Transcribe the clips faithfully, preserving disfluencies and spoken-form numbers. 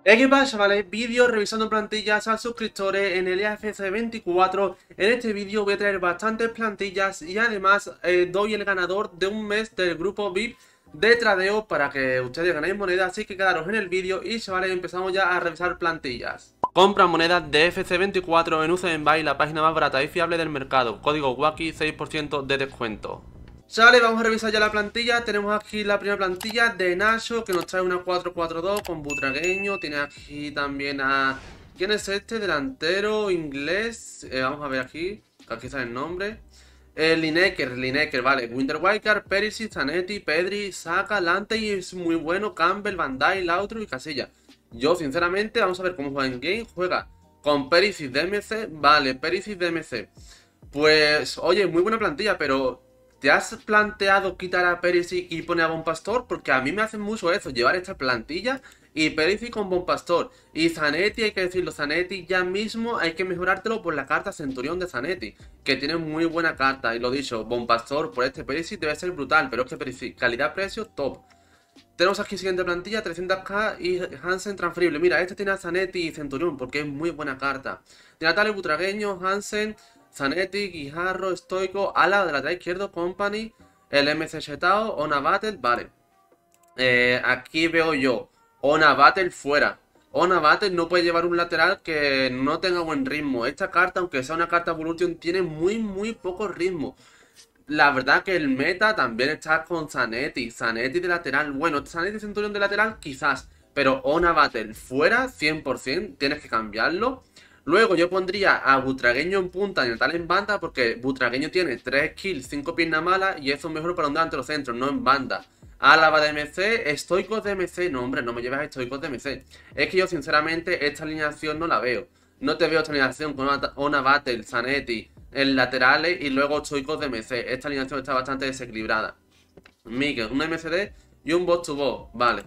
Eh, ¿Qué pasa, chavales? Vídeo revisando plantillas a suscriptores en el E A F C veinticuatro. En este vídeo voy a traer bastantes plantillas y además eh, doy el ganador de un mes del grupo V I P de tradeo para que ustedes ganéis moneda. Así que quedaros en el vídeo y, chavales, empezamos ya a revisar plantillas. Compra monedas de F C veinticuatro en U C Buy, la página más barata y fiable del mercado. Código WAKI, seis por ciento de descuento. Chavales, vamos a revisar ya la plantilla. Tenemos aquí la primera plantilla de Nacho, que nos trae una cuatro cuatro dos con butragueño. Tiene aquí también a... ¿Quién es este? Delantero inglés. Eh, vamos a ver aquí. Aquí está el nombre. Eh, Lineker, Lineker, vale. Winter Wildcard, Perisic, Zanetti, Pedri, Saka, Lante y es muy bueno. Campbell, Van Dijk, Lautaro y Casilla. Yo, sinceramente, vamos a ver cómo juega en game. Juega con Perisic de M C. Vale, Perisic de M C. Pues, oye, muy buena plantilla, pero... ¿te has planteado quitar a Perisic y poner a Bon Pastor? Porque a mí me hacen mucho eso, llevar esta plantilla y Perisic con Bon Pastor. Y Zanetti, hay que decirlo, Zanetti ya mismo hay que mejorártelo por la carta Centurión de Zanetti, que tiene muy buena carta. Y lo dicho, Bon Pastor por este Perisic debe ser brutal, pero es que Perisic, calidad-precio, top. Tenemos aquí siguiente plantilla, trescientos k y Hansen transferible. Mira, este tiene a Zanetti y Centurión porque es muy buena carta. Tiene a Tale, Butragueño, Hansen, Zanetti, Guijarro, Stoico, Ala de lateral izquierdo, Company, el M C Chetao, Ona Battle, vale. Eh, aquí veo yo, Ona Battle fuera. Ona Battle no puede llevar un lateral que no tenga buen ritmo. Esta carta, aunque sea una carta Evolution, tiene muy, muy poco ritmo. La verdad que el meta también está con Zanetti. Zanetti de lateral, bueno, Zanetti Centurión de lateral quizás, pero Ona Battle fuera, cien por cien, tienes que cambiarlo. Luego yo pondría a Butragueño en punta y Natal en banda, porque Butragueño tiene tres kills, cinco piernas malas y eso es mejor para un delantero centro, no en banda. Álava de M C, Estoicos de M C, no hombre, no me lleves a Estoicos de M C. Es que yo sinceramente esta alineación no la veo. No te veo esta alineación con Ona Battle, Zanetti en laterales y luego Estoicos de M C. Esta alineación está bastante desequilibrada. Miguel, un M C D y un box to box, vale.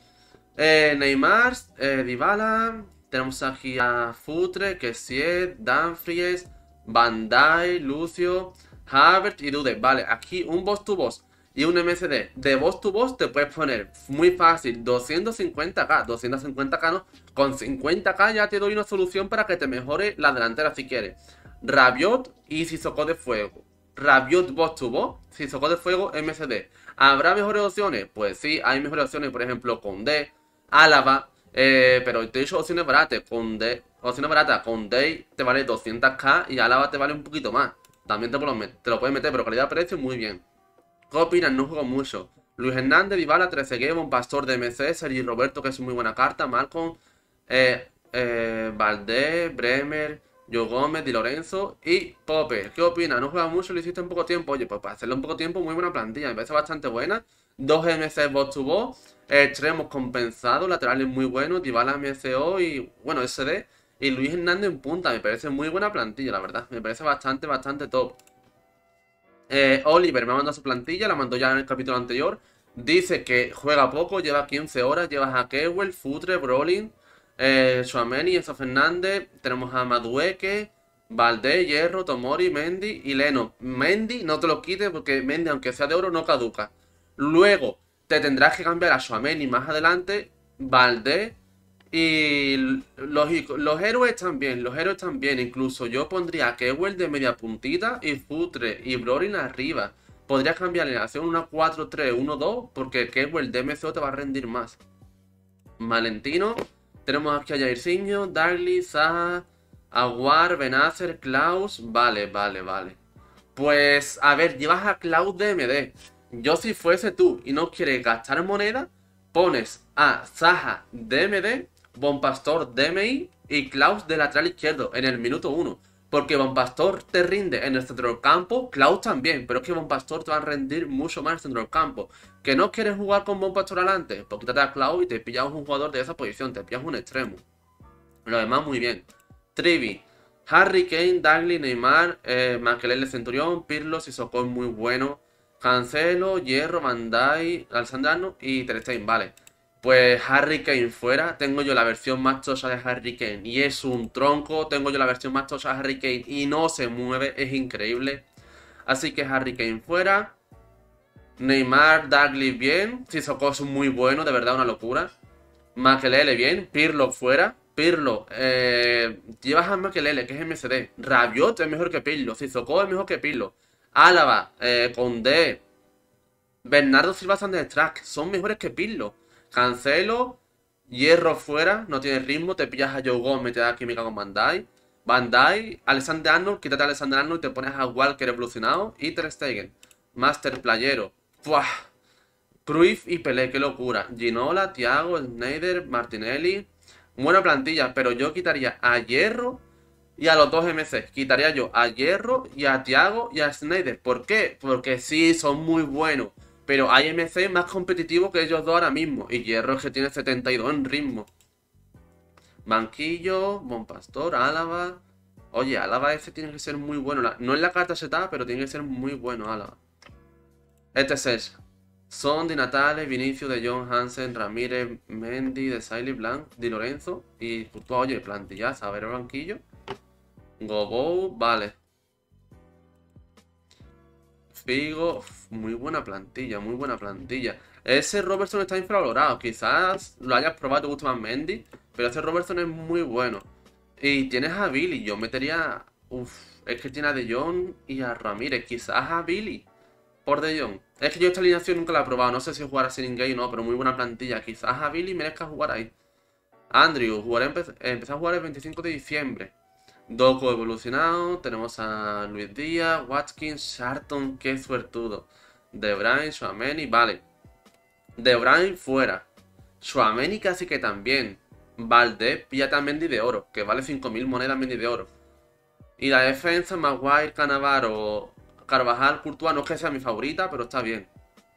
Eh, Neymar, eh, Dybala... Tenemos aquí a Futre, Kessié, Dumfries, Van Dijk, Lucio, Havertz y Dude. Vale, aquí un boss to boss y un M C D. De boss to boss te puedes poner muy fácil doscientos cincuenta k. doscientos cincuenta k no. Con cincuenta k ya te doy una solución para que te mejore la delantera si quieres. Rabiot y Sissoko de Fuego. Rabiot boss to boss, Sissoko de Fuego, M C D. ¿Habrá mejores opciones? Pues sí, hay mejores opciones. Por ejemplo, Condé, Álava. Eh, pero te he dicho opciones baratas. Con D, opciones baratas. Con Day te vale doscientos k y Álava te vale un poquito más. También te, te lo puedes meter, pero calidad-precio muy bien. ¿Qué opinas? No juego mucho. Luis Hernández, Dybala, trece G, Bon Pastor de M C, Sergi Roberto, que es muy buena carta, Malcolm, eh, eh, Valdés, Bremer, Joe Gómez, Di Lorenzo y Popper. ¿Qué opinas? No juega mucho, lo hiciste en poco tiempo. Oye, pues para hacerlo en poco tiempo, muy buena plantilla, me parece bastante buena. Dos M C box to box, extremos compensados, laterales muy buenos, Dybala M C O y, bueno, S D. Y Luis Hernández en punta, me parece muy buena plantilla, la verdad. Me parece bastante, bastante top. Eh, Oliver me ha mandado su plantilla, la mandó ya en el capítulo anterior. Dice que juega poco, lleva quince horas, lleva a Kewell, Futre, Brolin, eh, Tchouaméni, Enzo Fernández. Tenemos a Madueque, Valdés, Hierro, Tomori, Mendy y Leno. Mendy no te lo quites porque Mendy, aunque sea de oro, no caduca. Luego te tendrás que cambiar a Tchouaméni más adelante, Valdés y los, los héroes también, los héroes también. Incluso yo pondría a Kewell de media puntita y Futre y Brolin arriba. Podrías cambiar la acción una cuatro tres uno dos porque Kewell de M C O te va a rendir más. Valentino. Tenemos aquí a Jairzinho, Darly, Zaha, Aguar, Benacer, Klaus. Vale, vale, vale. Pues, a ver, llevas a Klaus de M D. Yo si fuese tú y no quieres gastar moneda, pones a Zaha de M D, Bon Pastor de M I y Klaus de lateral izquierdo en el minuto uno. Porque Bon Pastor te rinde en el centro del campo, Klaus también, pero es que Bon Pastor te va a rendir mucho más en el centro del campo. ¿Que no quieres jugar con Bon Pastor adelante? Pues quítate a Klaus y te pillas un jugador de esa posición, te pillas un extremo. Lo demás muy bien. Trivi, Harry Kane, Dagley, Neymar, eh, Makelele Centurión, Pirlo, Sissoko es muy bueno. Cancelo, Hierro, Van Dijk, Alessandro y Ter Stegen, vale. Pues Harry Kane fuera. Tengo yo la versión más tocha de Harry Kane y es un tronco. Tengo yo la versión más tocha de Harry Kane y no se mueve, es increíble. Así que Harry Kane fuera. Neymar, Dagley bien. Sissoko es muy bueno, de verdad una locura. Makelele, bien. Pirlo fuera. Pirlo, eh, llevas a Makelele, que es M C D. Rabiot es mejor que Pirlo. Sissoko es mejor que Pirlo. Álava, eh, Condé, Bernardo Silva, Sanderstrack son mejores que Pirlo. Cancelo, Hierro fuera, no tiene ritmo. Te pillas a Joe Gómez, te da química con Bandai. Bandai, Alexander Arnold, quítate a Alexander Arnold y te pones a Walker evolucionado. Y Ter Stegen, Master Playero. ¡Buah! Cruyff y Pelé, qué locura. Ginola, Thiago, Sneijder, Martinelli. Buena plantilla, pero yo quitaría a Hierro y a los dos M C. Quitaría yo a Hierro y a Thiago y a Sneijder. ¿Por qué? Porque sí, son muy buenos. Pero hay M C más competitivos que ellos dos ahora mismo. Y Hierro es que tiene setenta y dos en ritmo. Banquillo, Bonpastor, Álava. Oye, Álava ese tiene que ser muy bueno. No es la carta setada, pero tiene que ser muy bueno Álava. Este es ese. Son Di Natale, Vinicius, De Jong, Hansen, Ramírez, Mendy, De Sailly, Blanc, Di Lorenzo. Y justo, oye, plantillaza. A ver el banquillo. Gobou, vale. Figo, uf, muy buena plantilla, muy buena plantilla. Ese Robertson está infravalorado. Quizás lo hayas probado, te gusta más Mendy. Pero ese Robertson es muy bueno. Y tienes a Billy. Yo metería... Uf, es que tiene a De Jong y a Ramírez. Quizás a Billy por De Jong. Es que yo esta alineación nunca la he probado. No sé si jugar a Sin Game o no, pero muy buena plantilla. Quizás a Billy merezca jugar ahí. Andrew, jugaré empe empecé a jugar el veinticinco de diciembre. Doku evolucionado. Tenemos a Luis Díaz, Watkins, Sharton. Qué suertudo. De Bruyne, Tchouaméni. Vale. De Bruyne fuera. Tchouaméni casi que también. Valdés, píllate a Mendy de oro, que vale cinco mil monedas Mendy de oro. Y la defensa, Maguire, Cannavaro, Carvajal, Courtois, no es que sea mi favorita, pero está bien.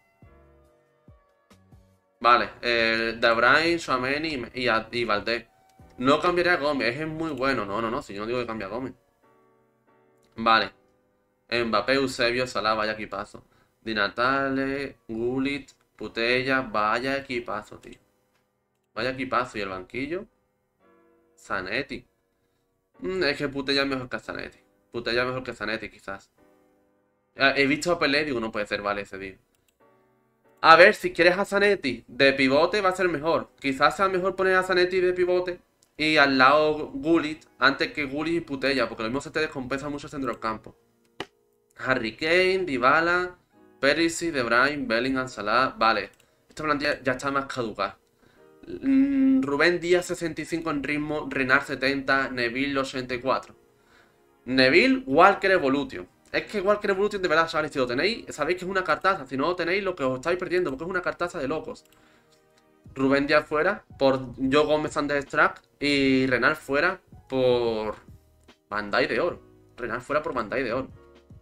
Vale, eh, De Bruyne, Tchouaméni y, y, y Valdés. No cambiaría a Gómez, es muy bueno. No, no, no, si yo no digo que cambie a Gómez. Vale. Mbappé, Eusebio, Salah, vaya equipazo. Di Natale, Gullit, Putella, vaya equipazo, tío. Vaya equipazo. Y el banquillo. Zanetti. Mm, es que Putella es mejor que Zanetti. Putella es mejor que Zanetti, quizás. Eh, He visto a Pelé, digo, no puede ser, vale, ese día. A ver, si quieres a Zanetti de pivote va a ser mejor. Quizás sea mejor poner a Zanetti de pivote y al lado Gullit antes que Gullit y Putella, porque lo mismo se te descompensa mucho el centro del campo. Harry Kane, Dybala, Perisic, De Bruyne, Bellingham, Salah. Vale, esta plantilla ya está más caducada. Mm, Rubén Díaz sesenta y cinco en ritmo, Renard setenta, Neville ochenta y cuatro. Neville, Walker Evolution. Es que Walker Evolution de verdad, ¿sabes? Si lo tenéis, sabéis que es una cartaza. Si no lo tenéis, lo que os estáis perdiendo, porque es una cartaza de locos. Rubén Díaz fuera por Joe Gómez, Sanderstrack. Y Renard fuera por Bandai de oro. Renard fuera por Bandai de oro.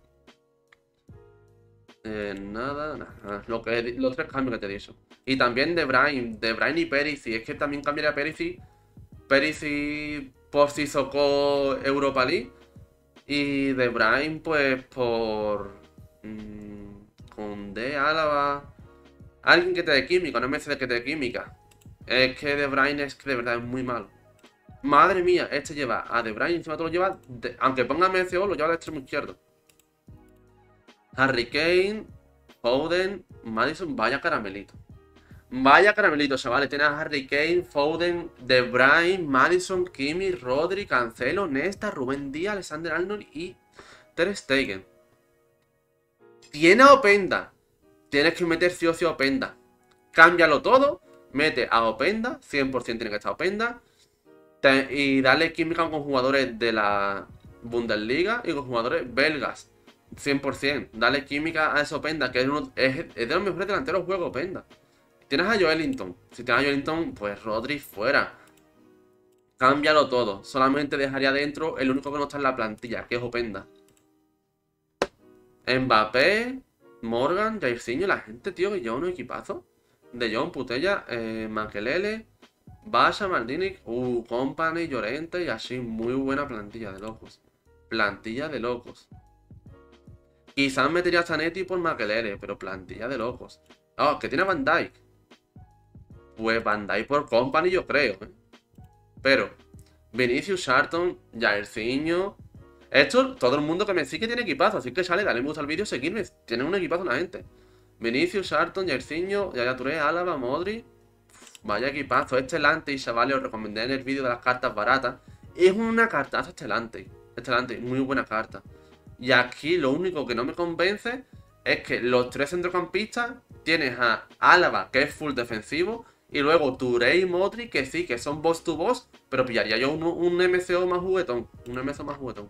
Eh, nada, nada. Lo que, los tres cambios que te he dicho. Y también De Bruyne. De Bruyne y Perisic. Es que también cambiaría a Perisic. Perisic por Sissoko Europa League. Y De Bruyne, pues, por... Mmm, Condé, Álava... Alguien que te dé química, no me sé de que te dé química. Es que De Bruyne es que de verdad es muy malo. Madre mía, este lleva a De Bruyne, encima te lo lleva... De... Aunque ponga M C O, lo lleva al extremo izquierdo. Harry Kane, Foden, Maddison, vaya caramelito. Vaya caramelito, chavales. Tienes a Harry Kane, Foden, De Bruyne, Maddison, Kimi, Rodri, Cancelo, Nesta, Rubén Díaz, Alexander Arnold y Ter Stegen. Tiene a Openda. Tienes que meter sí o sí a Openda. Cámbialo todo. Mete a Openda. cien por cien tiene que estar Openda. Te, y dale química con jugadores de la Bundesliga y con jugadores belgas. cien por cien. Dale química a ese Openda, que es, uno, es, es de los mejores delanteros del juego, Openda. Tienes a Joelinton. Si tienes a Joelinton, pues Rodri fuera. Cámbialo todo. Solamente dejaría dentro el único que no está en la plantilla, que es Openda. Mbappé, Morgan, Jairzinho, la gente, tío, que lleva un equipazo. De Jong, Putella, eh, Makelele, Basha, Maldini, uh, Company, Llorente y así. Muy buena plantilla de locos. Plantilla de locos. Quizás metería a Zanetti por Makelele, pero plantilla de locos. Oh, que tiene Van Dijk. Pues Van Dijk por Company yo creo, ¿eh? Pero Vinicius, Sharton, Jairzinho. Esto, todo el mundo que me sigue tiene equipazo. Así que sale, dale me gusta al vídeo, seguirme. Tienen un equipazo la gente. Vinicius, Sharton, Jairzinho, Yaya Touré, Álava, Modric. vaya equipazo. Este Lante, chavales, os recomendé en el vídeo de las cartas baratas. Es una cartaza este Lante. Este Lante, muy buena carta. Y aquí lo único que no me convence es que los tres centrocampistas tienes a Álava, que es full defensivo, y luego Touré y Modric, que sí, que son boss to boss, pero pillaría yo un, un M C O más juguetón. Un M C O más juguetón.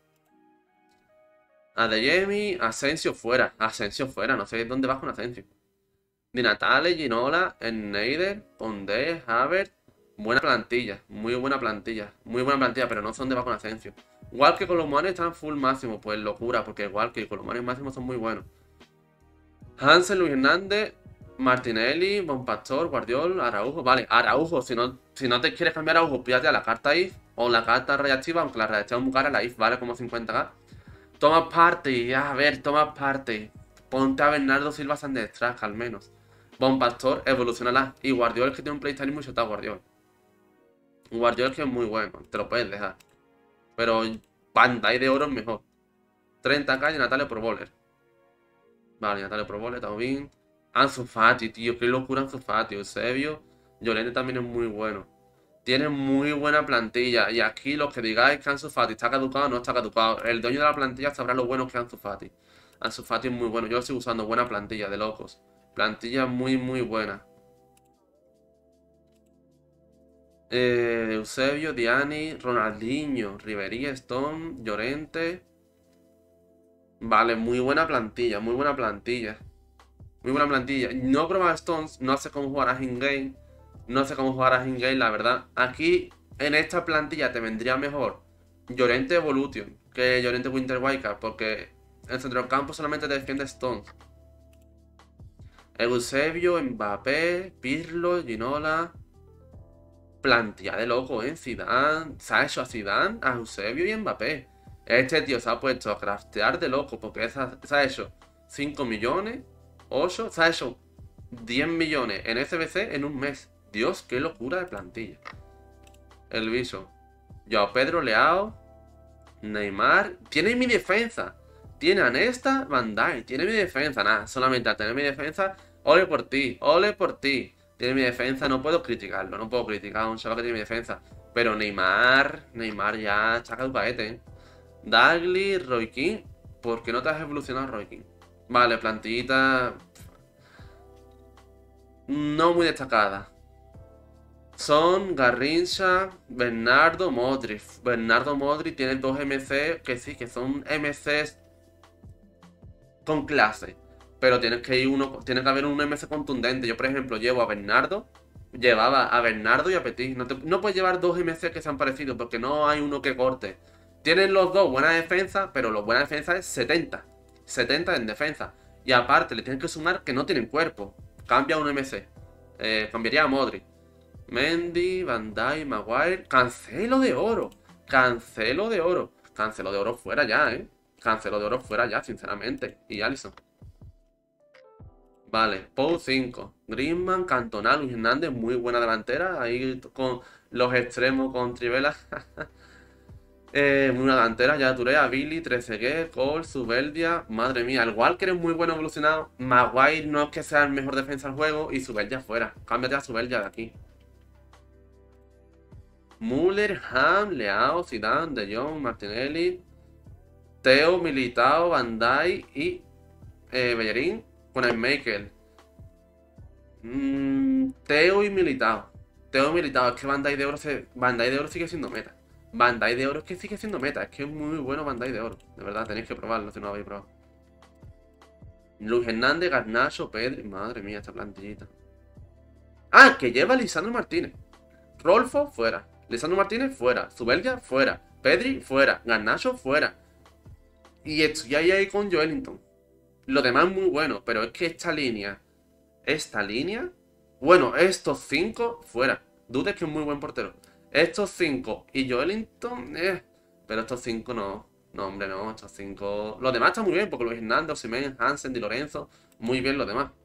Adeyemi, Asensio fuera. Asensio fuera, no sé dónde vas con Asensio. Di Natale, Ginola, Schneider, Pondé, Havertz. Buena plantilla, muy buena plantilla. Muy buena plantilla, pero no sé dónde va con Asensio. Igual que Colomuani están full máximo, pues locura, porque igual que Colomuani máximo son muy buenos. Hansen, Luis Hernández, Martinelli, Bonpastor, Guardiol, Araujo. Vale, Araujo, si no, si no te quieres cambiar a Araujo, pídate a la carta I F o la carta reactiva, aunque la reactiva es muy cara, la I F vale como cincuenta K. Toma parte, a ver, toma parte. Ponte a Bernardo Silva Sandestrack, al menos. Bonpastor, evolucionala. Y Guardiol es que tiene un playstyle muy chetado, Guardiol. Guardiol es que es muy bueno, te lo puedes dejar. Pero Bandai de oro es mejor. treinta K y Natalia Pro Bowler. Vale, Natalia Pro Bowler, está bien. Ansu Fati, tío, qué locura Ansu Fati. Eusebio, Llorente también es muy bueno. Tiene muy buena plantilla. Y aquí los que digáis que Ansu Fati está caducado, no está caducado. El dueño de la plantilla sabrá lo bueno que es Ansu Fati. Ansu Fati es muy bueno. Yo lo estoy usando. Buena plantilla, de locos. Plantilla muy, muy buena. Eh, Eusebio, Diani, Ronaldinho, Ribery, Stone, Llorente. Vale, muy buena plantilla, muy buena plantilla. Muy buena plantilla. No he probado Stones, no sé cómo jugarás in-game. No sé cómo jugarás in-game, la verdad. Aquí, en esta plantilla, te vendría mejor Llorente Evolution que Llorente Winter Wildcard, porque en centro del campo solamente te defiende Stones. Eusebio, Mbappé, Pirlo, Ginola. Plantilla de loco, ¿eh? Zidane, se ha hecho a Zidane, a Eusebio y a Mbappé. Este tío se ha puesto a craftear de loco porque se ha, se ha hecho cinco millones, ocho, se ha hecho diez millones en S B C en un mes. Dios, qué locura de plantilla. El bicho. Yo, Pedro Leao, Neymar. Tiene mi defensa. Tiene a Nesta, Bandai. Tiene mi defensa. Nada, solamente a tener mi defensa. Ole por ti, ole por ti. Tiene mi defensa, no puedo criticarlo. No puedo criticar a un chaval que tiene mi defensa. Pero Neymar, Neymar ya está caducaete, ¿eh? Dagly, Roy King. ¿Por qué no te has evolucionado, Roy King? Vale, plantillita no muy destacada. Son Garrincha, Bernardo, Modric. Bernardo Modric tiene dos M C que sí, que son M Cs con clase. Pero tienes que ir uno, tiene que haber un M C contundente. Yo, por ejemplo, llevo a Bernardo. Llevaba a Bernardo y a Petit. No, te, no puedes llevar dos M C que sean parecidos porque no hay uno que corte. Tienen los dos buena defensa, pero lo buena defensa es setenta. setenta en defensa. Y aparte le tienes que sumar que no tienen cuerpo. Cambia un M C. Eh, cambiaría a Modric. Mendy, Bandai, Maguire. Cancelo de oro. Cancelo de oro. Cancelo de oro fuera ya, ¿eh? Cancelo de oro fuera ya, sinceramente. Y Alisson. Vale, Pou cinco. Griezmann, Cantona, Luis Hernández, muy buena delantera. Ahí con los extremos con Trivela. eh, muy buena delantera. Ya Touré, Billy, Trezeguet, Cole, Zubeldia. Madre mía, el Walker es muy bueno evolucionado. Maguire no es que sea el mejor defensa del juego. Y Zubeldia fuera. Cámbiate a Zubeldia de aquí. Müller, Ham, Leao, Zidane, De Jong, Martinelli, Teo, Militao, Bandai y eh, Bellerín con el Maker. Mm, Teo y Militao. Teo y Militao. Es que Bandai de Oro se... Bandai de Oro sigue siendo meta. Bandai de Oro es que sigue siendo meta. Es que es muy bueno Bandai de Oro. De verdad, tenéis que probarlo si no lo habéis probado. Luis Hernández, Garnacho, Pedri. Madre mía, esta plantillita. Ah, que lleva Lisandro Martínez. Rolfo, fuera. Lisandro Martínez, fuera. Zubeldia, fuera. Pedri, fuera. Garnacho, fuera. Y estoy ahí, ahí con Joelinton. Lo demás es muy bueno, pero es que esta línea... Esta línea... Bueno, estos cinco, fuera. Dudes que es muy buen portero. Estos cinco y Joelinton, eh. Pero estos cinco no. No, hombre, no. Estos cinco... Los demás están muy bien, porque Luis Hernández, Osimhen, Hansen, Di Lorenzo... Muy bien los demás.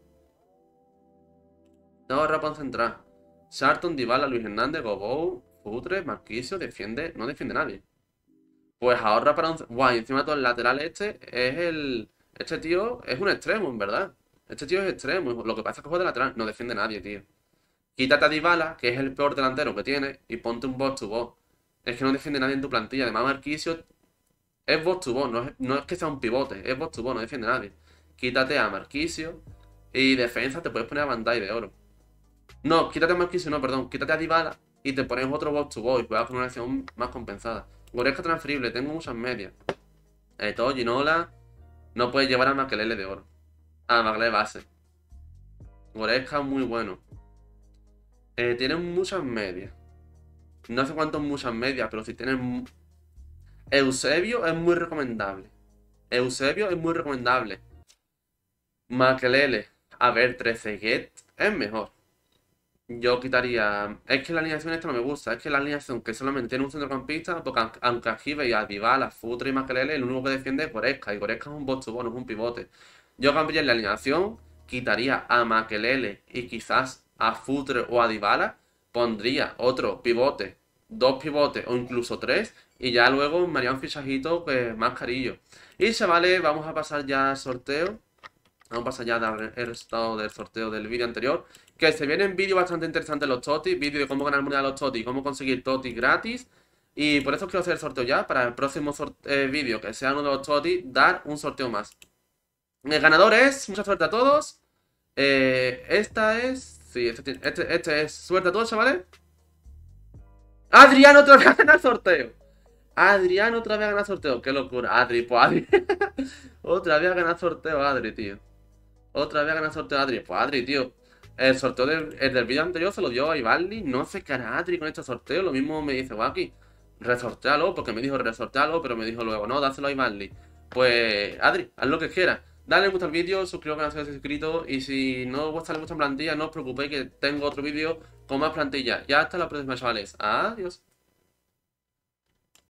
No, Rapón central. Charlton, Dybala, Luis Hernández, Gobou, Futre, Marquisio, defiende, no defiende nadie. Pues ahorra para un... Guay, encima todo el lateral este es el... Este tío es un extremo, en verdad. Este tío es extremo. Lo que pasa es que juega de lateral. No defiende nadie, tío. Quítate a Dybala, que es el peor delantero que tiene, y ponte un box to box. Es que no defiende nadie en tu plantilla. Además, Marquisio es box to box, no es, no es que sea un pivote, es box to box, no defiende nadie. Quítate a Marquisio y defensa te puedes poner a Bandai de oro. No, quítate a Marquisio, no, perdón. Quítate a Dybala y te pones otro box to box y juegas con una acción más compensada. Goretzka transferible, tengo muchas medias. Eh, todo Ginola no puedes llevar a Makelele de oro. A Makelele base. Goretzka muy bueno. Eh, tienen muchas medias. No sé cuántos muchas medias, pero si tienen... Eusebio es muy recomendable. Eusebio es muy recomendable. Makelele. A ver, Trezeguet es mejor. Yo quitaría... Es que la alineación esta no me gusta. Es que la alineación que solamente tiene un centrocampista, porque aunque aquí veis a Dybala, Futre y Makelele, el único que defiende es Goretzka. Y Goretzka es un box to box, no es un pivote. Yo cambiaría la alineación, quitaría a Makelele y quizás a Futre o a Dybala. Pondría otro pivote, dos pivotes o incluso tres. Y ya luego me haría un fichajito pues, más carillo. Y chavales, vamos a pasar ya al sorteo. Vamos a pasar ya a dar el resultado del sorteo del vídeo anterior. Que se vienen vídeos bastante interesantes los totis. Vídeo de cómo ganar moneda a los totis y cómo conseguir totis gratis. Y por eso quiero hacer el sorteo ya. Para el próximo eh, vídeo, que sea uno de los totis, dar un sorteo más. El ganador es... Mucha suerte a todos. Eh, esta es... Sí, este, este, este es... Suerte a todos, chavales. Adrián otra vez a ganar sorteo. Adrián otra vez a ganar sorteo. Qué locura. Adri, pues Adri. Otra vez a ganar sorteo, Adri, tío. Otra vez a ganar sorteo Adri. Pues Adri, tío. El sorteo del, el del vídeo anterior se lo dio a Ivaldi. No sé qué hará Adri con este sorteo. Lo mismo me dice Waki. Resortealo, porque me dijo resortealo, pero me dijo luego, no, dáselo a Ivaldi. Pues, Adri, haz lo que quieras. Dale me gusta al vídeo, suscribiros al canal si estáis suscrito. Y si no os gusta mucha plantilla, no os preocupéis que tengo otro vídeo con más plantilla. Ya hasta la próxima, chavales. Adiós.